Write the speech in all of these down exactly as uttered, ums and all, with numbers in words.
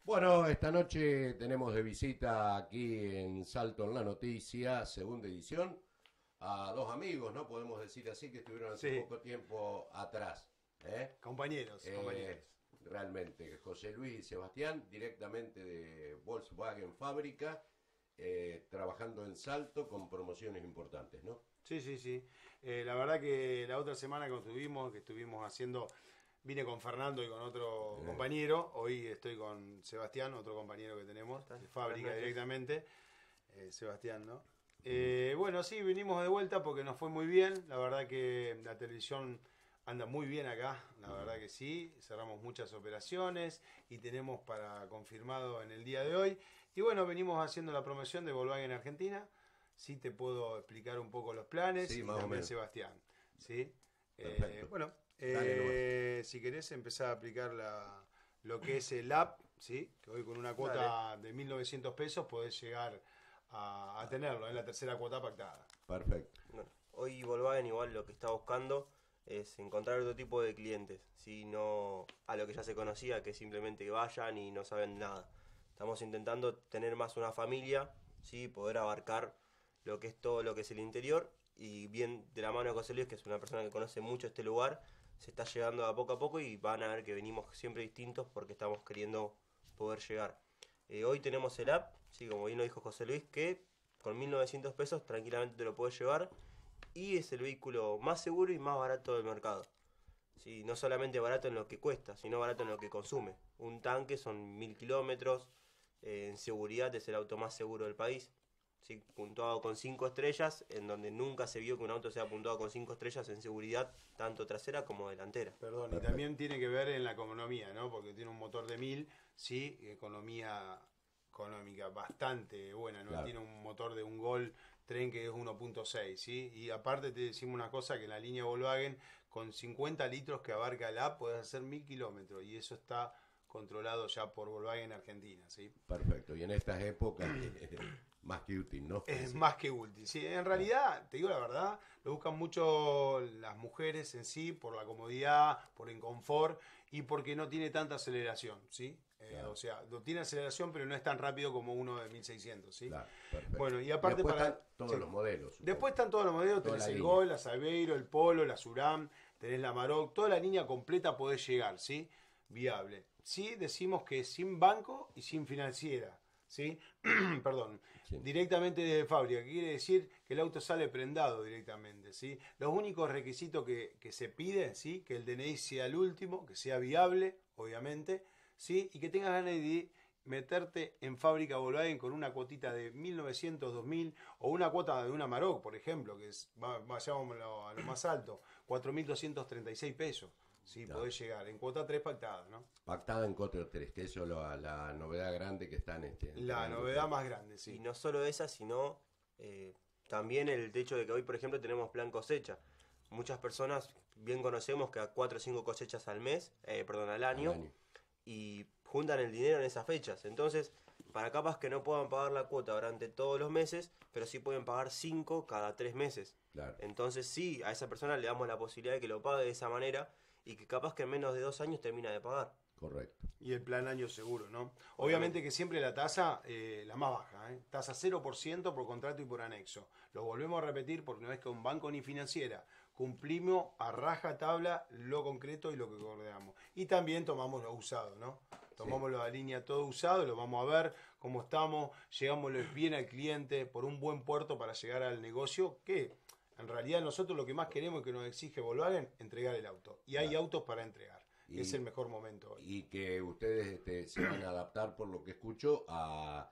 Bueno, esta noche tenemos de visita aquí en Salto en la Noticia, segunda edición, a dos amigos, ¿no? Podemos decir así, que estuvieron hace Sí, poco tiempo atrás. ¿eh? compañeros, Eh, compañeros. Realmente, José Luis y Sebastián, directamente de Volkswagen Fábrica, eh, trabajando en Salto con promociones importantes, ¿no? Sí, sí, sí. Eh, la verdad que la otra semana que estuvimos, que estuvimos haciendo, vine con Fernando y con otro Eh, compañero. Hoy estoy con Sebastián, otro compañero que tenemos ¿Estás? de Buenas fábrica noches. directamente. Eh, Sebastián, ¿no? Eh, bueno, sí, vinimos de vuelta porque nos fue muy bien. La verdad que la televisión anda muy bien acá, la verdad que sí. Cerramos muchas operaciones y tenemos para confirmado en el día de hoy. Y bueno, venimos haciendo la promoción de Volkswagen Argentina. Sí, te puedo explicar un poco los planes sí, y más o también menos. Sebastián. ¿Sí? Eh, Perfecto. bueno, Dale nomás. eh, si querés empezar a aplicar la, lo que es el app, ¿sí? Que hoy con una Dale. cuota de mil novecientos pesos podés llegar a, a tenerlo, en la tercera cuota pactada. Perfecto. Bueno, hoy Volkswagen igual lo que está buscando es encontrar otro tipo de clientes, si no a lo que ya se conocía, que simplemente vayan y no saben nada. Estamos intentando tener más una familia, sí, poder abarcar lo que es todo lo que es el interior y bien de la mano de José Luis, que es una persona que conoce mucho este lugar, se está llegando a poco a poco y van a ver que venimos siempre distintos porque estamos queriendo poder llegar. Eh, hoy tenemos el app, sí, como bien lo dijo José Luis, que con mil novecientos pesos tranquilamente te lo puedes llevar y es el vehículo más seguro y más barato del mercado. Sí, no solamente barato en lo que cuesta, sino barato en lo que consume. Un tanque son mil kilómetros, eh, en seguridad es el auto más seguro del país. Sí, puntuado con cinco estrellas, en donde nunca se vio que un auto sea puntuado con cinco estrellas en seguridad, tanto trasera como delantera. Perdón, y Perfecto. también tiene que ver en la economía, ¿no? Porque tiene un motor de mil, sí, economía económica bastante buena, ¿no? Claro. Tiene un motor de un Gol tren que es uno punto seis, ¿sí? Y aparte te decimos una cosa, que en la línea Volkswagen, con cincuenta litros que abarca el app, puedes hacer mil kilómetros, y eso está controlado ya por Volkswagen Argentina, ¿sí? Perfecto. Y en estas épocas, eh, más que útil, ¿no? Es Es decir, más que útil. Sí, en claro. realidad, te digo la verdad, lo buscan mucho las mujeres en sí por la comodidad, por el confort y porque no tiene tanta aceleración, ¿sí? Eh, o Claro, sea, no tiene aceleración, pero no es tan rápido como uno de mil seiscientos, ¿sí? claro, perfecto. Bueno, y Y aparte después para... están todos sí. los modelos, Después supongo. están todos los modelos, Toda tenés la el línea. Gol, la Saveiro, el Polo, la Suram, tenés la Maroc, toda la línea completa podés llegar, ¿sí? Viable. Sí, decimos que sin banco y sin financiera, ¿sí? Perdón, Sí, directamente desde fábrica, que quiere decir que el auto sale prendado directamente, ¿sí? Los únicos requisitos que, que se pide, ¿sí? Que el D N I sea el último, que sea viable, obviamente, ¿sí? Y que tengas ganas de meterte en fábrica Volkswagen con una cuotita de mil novecientos, dos mil o una cuota de una Maroc, por ejemplo, que es, vayamos a lo, a lo más alto, cuatro mil doscientos treinta y seis pesos. Sí, claro. podés llegar en cuota tres pactada, ¿no? Pactada en Cotter tres, que eso es lo- la novedad grande que están este, La entregando novedad ustedes. más grande, Y sí. no solo esa, sino eh, también el hecho de que hoy, por ejemplo, tenemos plan cosecha. Muchas personas bien conocemos que a cuatro o cinco cosechas al mes, eh, perdón, al Al año, año. y juntan el dinero en esas fechas. Entonces, para capas que no puedan pagar la cuota durante todos los meses, pero sí pueden pagar cinco cada tres meses. Claro, Entonces, sí, a esa persona le damos la posibilidad de que lo pague de esa manera y que capaz que en menos de dos años termina de pagar. correcto. Y el plan año seguro, ¿no? Obviamente Obviamente. que siempre la tasa, eh, la más baja, ¿eh? Tasa cero por ciento por contrato y por anexo. Lo volvemos a repetir porque no es que un banco ni financiera. Cumplimos a raja tabla lo concreto y lo que acordamos. Y también tomamos lo usado, ¿no? Sí. Tomamos la línea todo usado, lo vamos a ver cómo estamos, llegámosle bien al cliente por un buen puerto para llegar al negocio, que en realidad nosotros lo que más queremos y que nos exige Volkswagen, entregar el auto. Y hay Claro. autos para entregar. Es el Y, mejor momento hoy. y que ustedes este, se van a adaptar, por lo que escucho, a,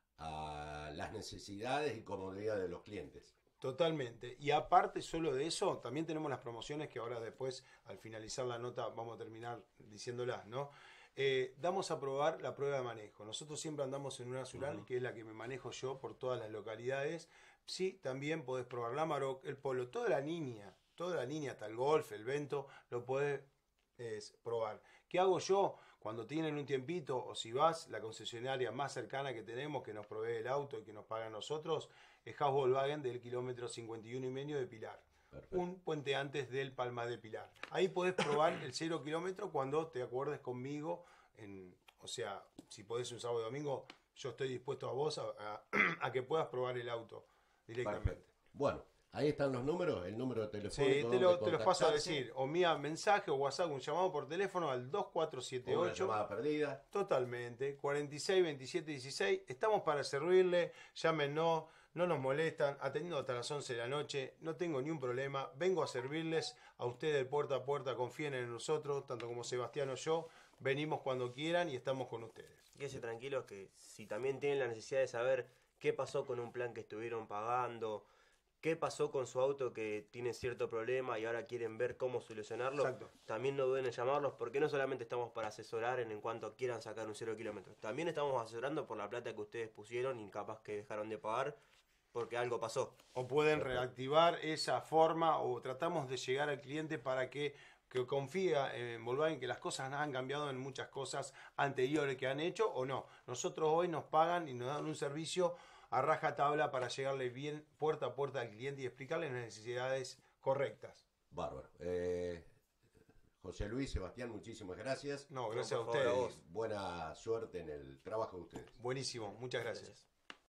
a las necesidades y comodidades de los clientes. Totalmente. Y aparte solo de eso, también tenemos las promociones que ahora después, al finalizar la nota, vamos a terminar diciéndolas, ¿no? Eh, damos a probar la prueba de manejo. Nosotros siempre andamos en una Sural, Ujú. que es la que me manejo yo por todas las localidades. Sí, también podés probar la Maroc, el Polo, toda la línea, toda la línea, hasta el Golf, el Vento, lo podés es probar. ¿Qué hago yo cuando tienen un tiempito o si vas, la concesionaria más cercana que tenemos que nos provee el auto y que nos paga a nosotros es Haus Volkswagen del kilómetro cincuenta y uno y medio de Pilar? Perfecto. Un puente antes del Palma de Pilar. Ahí podés probar el cero kilómetro cuando te acuerdes conmigo en O sea, si podés un sábado y domingo, yo estoy dispuesto a vos a, a, a que puedas probar el auto directamente. Perfecto. Bueno, ahí están los números, el número telefónico. Sí, te, lo, donde te los paso a contactarse. decir. O mía mensaje o WhatsApp, un llamado por teléfono al dos cuatro siete Una ocho. llamada perdida. Totalmente. cuarenta y seis, veintisiete, dieciséis. Estamos para servirle. Llámenos. No nos molestan. Atendiendo hasta las once de la noche. No tengo ni un problema. Vengo a servirles a ustedes puerta a puerta. Confíen en nosotros, tanto como Sebastián o yo. Venimos cuando quieran y estamos con ustedes. Quédense tranquilos que si también tienen la necesidad de saber qué pasó con un plan que estuvieron pagando, qué pasó con su auto que tiene cierto problema y ahora quieren ver cómo solucionarlo, Exacto. también no duden en llamarlos, porque no solamente estamos para asesorar en, en cuanto quieran sacar un cero kilómetros, también estamos asesorando por la plata que ustedes pusieron y capaz que dejaron de pagar porque algo pasó. O pueden reactivar esa forma o tratamos de llegar al cliente para que, que confía en Volkswagen que las cosas han cambiado en muchas cosas anteriores que han hecho o no. Nosotros hoy nos pagan y nos dan un servicio a raja tabla para llegarle bien puerta a puerta al cliente y explicarle las necesidades correctas. Bárbaro. Eh, José Luis, Sebastián, muchísimas gracias. No, gracias No, a por favor, a ustedes. vos. Buena suerte en el trabajo de ustedes. Buenísimo, muchas gracias. Gracias.